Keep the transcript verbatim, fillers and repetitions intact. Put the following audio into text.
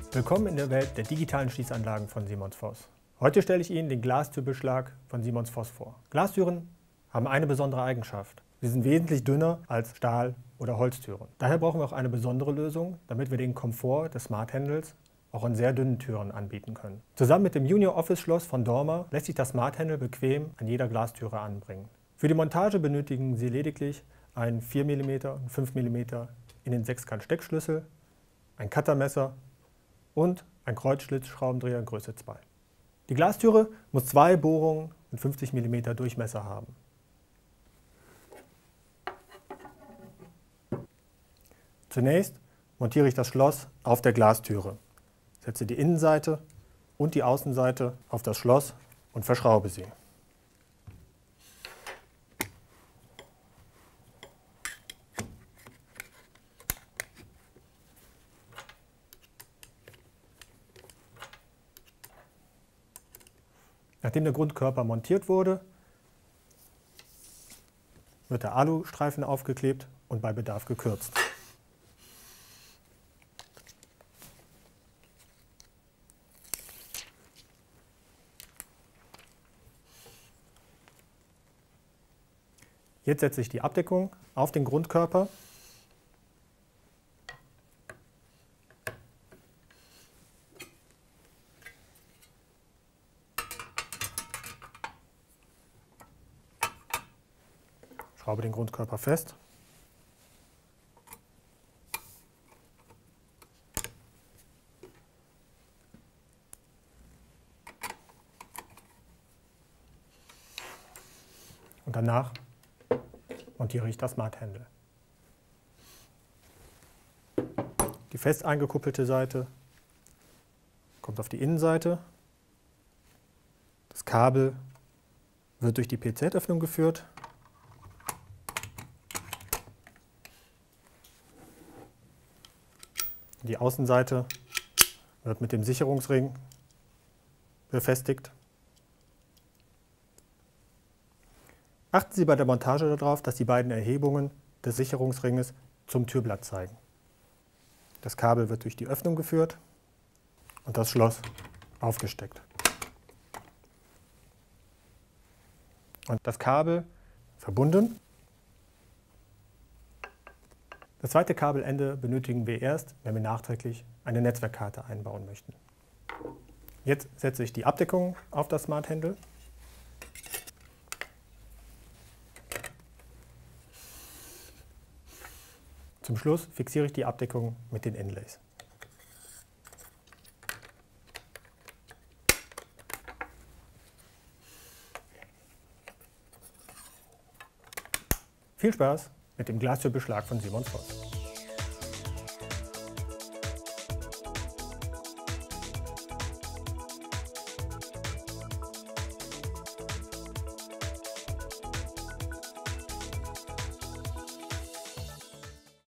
Willkommen in der Welt der digitalen Schließanlagen von Simons Voss. Heute stelle ich Ihnen den Glastürbeschlag von Simons Voss vor. Glastüren haben eine besondere Eigenschaft. Sie sind wesentlich dünner als Stahl- oder Holztüren. Daher brauchen wir auch eine besondere Lösung, damit wir den Komfort des Smart Handles auch an sehr dünnen Türen anbieten können. Zusammen mit dem Junior Office Schloss von Dorma lässt sich das Smart Handle bequem an jeder Glastüre anbringen. Für die Montage benötigen Sie lediglich einen vier Millimeter und fünf Millimeter in den Sechskant Steckschlüssel, ein Cuttermesser und ein Kreuzschlitzschraubendreher Größe zwei. Die Glastüre muss zwei Bohrungen mit fünfzig Millimeter Durchmesser haben. Zunächst montiere ich das Schloss auf der Glastüre, setze die Innenseite und die Außenseite auf das Schloss und verschraube sie. Nachdem der Grundkörper montiert wurde, wird der Alustreifen aufgeklebt und bei Bedarf gekürzt. Jetzt setze ich die Abdeckung auf den Grundkörper . Schraube den Grundkörper fest . Und danach montiere ich das Smart Handle. Die fest eingekuppelte Seite kommt auf die Innenseite. Das Kabel wird durch die P Z-Öffnung geführt. Die Außenseite wird mit dem Sicherungsring befestigt. Achten Sie bei der Montage darauf, dass die beiden Erhebungen des Sicherungsringes zum Türblatt zeigen. Das Kabel wird durch die Öffnung geführt und das Schloss aufgesteckt. Und das Kabel verbunden. Das zweite Kabelende benötigen wir erst, wenn wir nachträglich eine Netzwerkkarte einbauen möchten. Jetzt setze ich die Abdeckung auf das Smart Handle. Zum Schluss fixiere ich die Abdeckung mit den Inlays. Viel Spaß mit dem Glastürbeschlag von Simons Voss.